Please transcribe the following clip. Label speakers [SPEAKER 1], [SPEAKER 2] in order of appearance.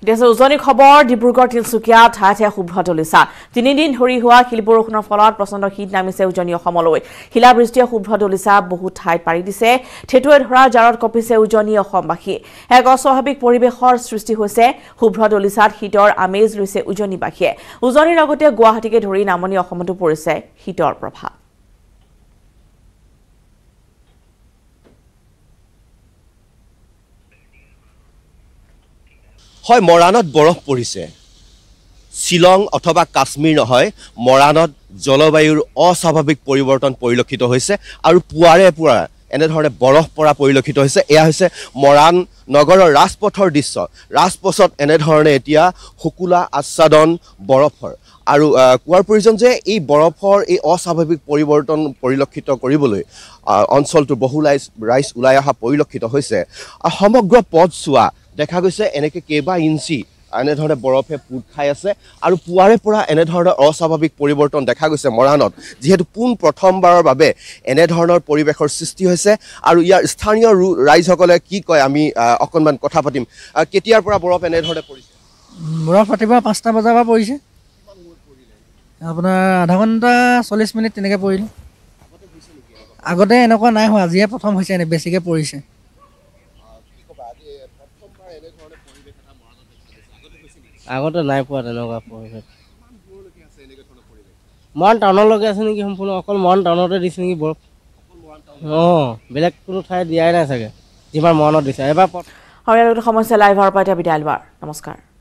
[SPEAKER 1] দেশৰ উজনি খবৰ ডিব্ৰুগড় তিলচুকীয়া ঠাইতে শুভ্ৰ দলিচা 3 দিন ধৰি হোৱা শিল বৰষুণৰ ফলত প্ৰচণ্ড শীত নামিছে উজনি অসমলৈ শিলাবৃষ্টিয়ে শুভ্ৰ দলিচা বহু ঠাইত পাৰি দিছে ঠেটুৱে ধৰা জাৰত কঁপিছে উজনি অসমবাসী এক অস্বাভাৱিক পৰিৱেশৰ সৃষ্টি হৈছে শুভ্ৰ দলিচাত শীতৰ আমেজ লৈছে উজনিবাসীয়ে উজনিৰ লগতে গুৱাহাটীকে ধৰি নামনি অসমতো পৰিছে শীতৰ প্ৰভাৱ
[SPEAKER 2] হয় মৰাণত বৰফ পৰিছে শিলং অথবা কাশ্মীৰ নহয় মৰাণত জলবায়ুৰ অস্বাভাৱিক পৰিৱৰ্তন পৰিলক্ষিত হৈছে আৰু পুৱাৰে পুৱা এনেধৰণে বৰফ পৰা পৰিলক্ষিত হৈছে এয়া হৈছে মৰাণ নগৰৰ ৰাজপথৰ দৃশ্য ৰাজপথত এনেধৰণে এতিয়া শুকুলা আচ্ছাদন বৰফৰ আৰু কোৱাৰ প্ৰয়োজন যে এই বৰফৰ এই অস্বাভাৱিক পৰিৱৰ্তন পৰিলক্ষিত কৰিবলৈ অঞ্চলটো বহু ৰাইজ ওলাই অহা পৰিলক্ষিত হৈছে সমগ্ৰ পথছোৱা দেখা গৈছে এনেকৈ কেইবা ইঞ্চি এনেধৰণে বৰফে পুত খাই আছে আৰু পুৱাৰে পৰা এনেধৰণৰ অস্বাভাৱিক পৰিৱৰ্তন দেখা গৈছে মৰাণত যিহেতু প্ৰথমবাৰৰ বাবে এনেধৰণৰ পৰিৱেশৰ সৃষ্টি হৈছে আৰু ইয়াৰ স্থানীয় ৰাইজসকলে কি কয় আমি অকণমান কথা পাতিম কেতিয়াৰ পৰা বৰফ এনেধৰণে পৰিছে
[SPEAKER 3] বৰফ ৰাতিপুৱা 5টা বজাৰ পৰা পৰিছে আপোনাৰ আধা ঘণ্টা 40 মিনিট তেনেকৈ পৰিলে আগতে এনেকুৱা নাই হোৱা আজিয়ে প্ৰথম হৈছে এনে বেছিকৈ পৰিছে
[SPEAKER 4] আগতে নাই পোৱা তেনেকুৱা পৰিৱেশ মৰাণ টাউনলৈকে আছে নেকি সম্পূৰ্ণ অকল মৰাণ টাউনতে দিছে নেকি বৰফ বেলেগ কোনো ঠাই দিয়াই নাই চাগে যিমান মৰাণত দিছে এবাৰ
[SPEAKER 1] সমস্যা লাইভৰ পৰা এতিয়া বিদায় লোৱাৰ নমস্কাৰ